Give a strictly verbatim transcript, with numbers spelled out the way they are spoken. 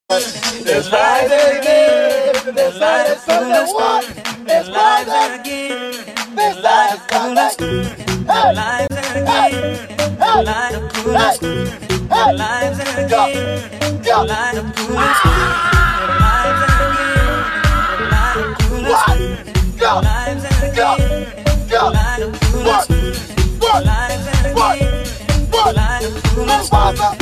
Let's rise again. Let's rise from the one. Let's rise again. Let's rise from the hey, hey, hey, hey, go, go, what, go, go, what, what, what, what,